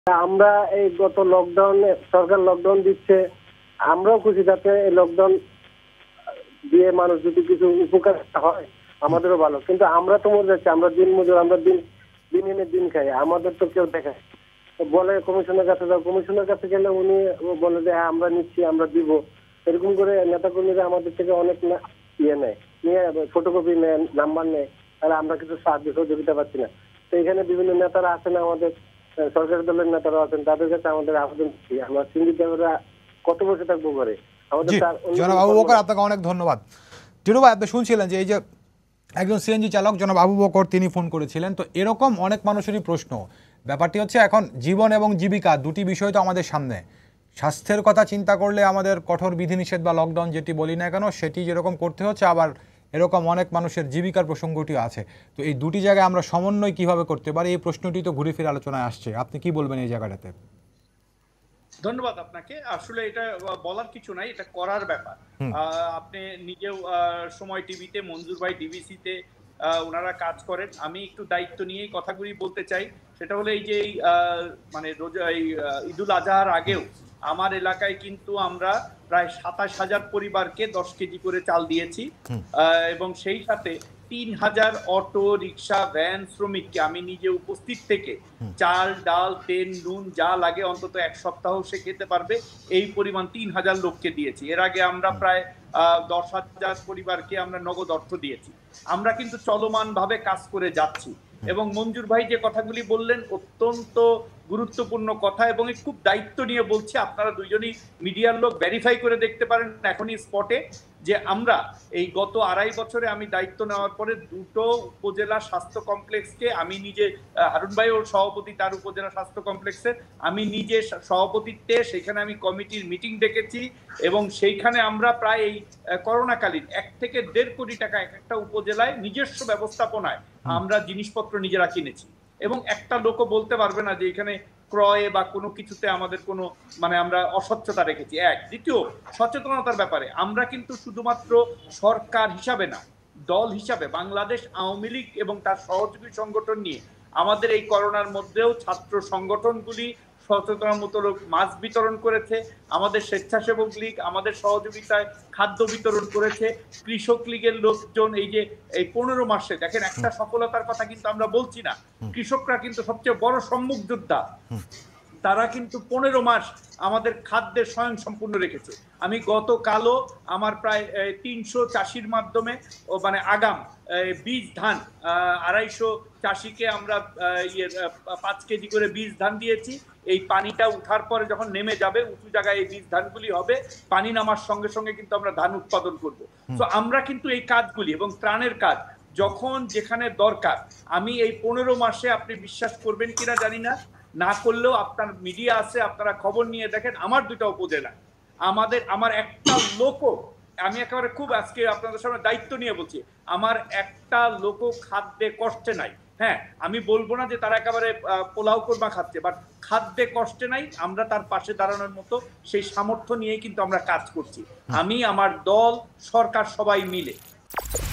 আমরা এই গত লকডাউনে সরকার লকডাউন দিচ্ছে, আমরাও খুশি যাতে এই লকডাউন দিয়ে মানুষ যদি কিছু উপকার হয় আমাদেরও ভালো। কিন্তু আমরা তো মরে যাচ্ছি, আমরা দিন মজুর, আমরা দিন এনে দিন খাই, আমাদের তো কেউ দেখায়। বলে কমিশনের কাছে যাও, কমিশনের কাছে গেলে উনি বলে যে হ্যাঁ আমরা নিচ্ছি, আমরা দিব। এরকম করে নেতাকর্মীরা আমাদের থেকে অনেক ইয়ে নেয়, নিয়ে ফটোকপি নেয়, নাম্বার নেয়, তাহলে আমরা কিছু সাহায্য সহযোগিতা পাচ্ছি না। তো এখানে বিভিন্ন নেতারা আছেন, আমাদের সরকারি দলের নেতারা আছেন, তাদের কাছে আমাদের আবেদন কি আমরা সিন্ডিকেটরা কত বসে থাকবো করে আমাদের। জনাব আবু বকর, আপনাকে অনেক ধন্যবাদ। টিনু ভাই, আপনি শুনছিলেন যে এই যে একজন সিএনজি চালক জনাব আবু বকর তিনি ফোন করেছিলেন, তো এরকম অনেক মানুষেরই প্রশ্ন। ব্যাপারটি হচ্ছে এখন জীবন এবং জীবিকা দুটি বিষয় তো আমাদের সামনে। স্বাস্থ্যের কথা চিন্তা করলে আমাদের কঠোর বিধিনিষেধ বা লকডাউন যেটি বলি না কেন সেটি যেরকম করতে হচ্ছে, আবার এরকম অনেক মানুষের জীবিকার প্রসঙ্গটিও আছে। তো এই দুটি জায়গায় আমরা সমন্বয় কিভাবে করতে পারি, এই প্রশ্নটি তো ঘুরে ফিরে আলোচনায় আসছে। আপনি কি বলবেন এই জায়গাটাতে? ধন্যবাদ আপনাকে। আসলে এটা বলার কিছু নাই, এটা করার ব্যাপার। আপনি নিজেও সময় টিভিতে, মঞ্জুর ভাই ডিবিসিতে ওনারা কাজ করেন। আমি একটু দায়িত্ব নিয়েই কথাগুলি বলতে চাই। সেটা হলো এই যে মানে ঈদুল আজহার আগেও আমার এলাকায় কিন্তু আমরা প্রায় ২৭,০০০ পরিবারকে ১০ কেজি করে চাল দিয়েছি, এবং সেই সাথে ৩,০০০ অটো রিক্সা ভ্যান শ্রমিককে আমি নিজে উপস্থিত থেকে চাল ডাল তেল নুন যা লাগে অন্তত এক সপ্তাহ সে খেতে পারবে এই পরিমাণ ৩,০০০ লোককে দিয়েছি। এর আগে আমরা প্রায় ১০,০০০ পরিবারকে আমরা নগদ অর্থ দিয়েছি। আমরা কিন্তু চলমান ভাবে কাজ করে যাচ্ছি। এবং মঞ্জুর ভাই যে কথাগুলি বললেন অত্যন্ত গুরুত্বপূর্ণ কথা, এবং খুব দায়িত্ব নিয়ে বলছি। আপনারা দুইজনই মিডিয়ার লোক, ভেরিফাই করে দেখতে পারেন এখনই স্পটে যে আমরা এই গত ২.৫ বছরে আমি দায়িত্ব নেওয়ার পরে দুটো উপজেলা স্বাস্থ্য কমপ্লেক্সকে আমি নিজে, হারুন ভাই ওর সভাপতি তার উপজেলা স্বাস্থ্য কমপ্লেক্সের, আমি নিজে সভাপতিত্বে সেখানে আমি কমিটির মিটিং ডেকেছি, এবং সেইখানে আমরা প্রায় এই করোনাকালীন ১ থেকে ১.৫ কোটি টাকা একটা উপজেলায় নিজস্ব ব্যবস্থাপনায় আমরা জিনিসপত্র নিজেরা কিনেছি। এবং একটা লোকও বলতে পারবে না যে এখানে ক্রয়ে বা কোনো কিছুতে আমাদের কোনো মানে আমরা অস্বচ্ছতা রেখেছি। এক, দ্বিতীয় সচেতনতার ব্যাপারে আমরা কিন্তু শুধুমাত্র সরকার হিসাবে না, দল হিসাবে বাংলাদেশ আওয়ামী লীগ এবং তার সহযোগী সংগঠন নিয়ে আমাদের এই করোনার মধ্যেও ছাত্র সংগঠনগুলি সচেতনতামূলক মাস্ক বিতরণ করেছে, আমাদের স্বেচ্ছাসেবক লীগ আমাদের সহযোগিতায় খাদ্য বিতরণ করেছে, কৃষক লীগের লোকজন এই যে এই ১৫ মাসে দেখেন একটা সফলতার কথা কিন্তু আমরা বলছি না, কৃষকরা কিন্তু সবচেয়ে বড় সম্মুখ যোদ্ধা। তারা কিন্তু ১৫ মাস আমাদের খাদ্যের স্বয়ং সম্পূর্ণ রেখেছে। আমি গতকালও আমার প্রায় ৩০০ চাষির মাধ্যমে মানে আগাম বীজ ধান ২৫০ চাষিকে আমরা ৫ কেজি করে বীজ ধান দিয়েছি। এই পানিটা উঠার পরে যখন নেমে যাবে উঁচু জায়গায় এই বীজ ধানগুলি হবে, পানি নামার সঙ্গে সঙ্গে কিন্তু আমরা ধান উৎপাদন করব। তো আমরা কিন্তু এই কাজগুলি এবং ত্রাণের কাজ যখন যেখানে দরকার, আমি এই ১৫ মাসে আপনি বিশ্বাস করবেন কিনা জানি না, না করলেও আপনার মিডিয়া আছে, আপনারা খবর নিয়ে দেখেন আমার ২টা উপজেলা আমার একটা লোকও, আমি একেবারে খুব আজকে আপনাদের সামনে দায়িত্ব নিয়ে বলছি, আমার একটা লোকও খাদ্যে কষ্টে নাই। হ্যাঁ, আমি বলবো না যে তারা একেবারে পোলাও কোরমা খাচ্ছে, বাট খাদ্যে কষ্টে নাই। আমরা তার পাশে দাঁড়ানোর মতো সেই সামর্থ্য নিয়েই কিন্তু আমরা কাজ করছি, আমি, আমার দল, সরকার সবাই মিলে।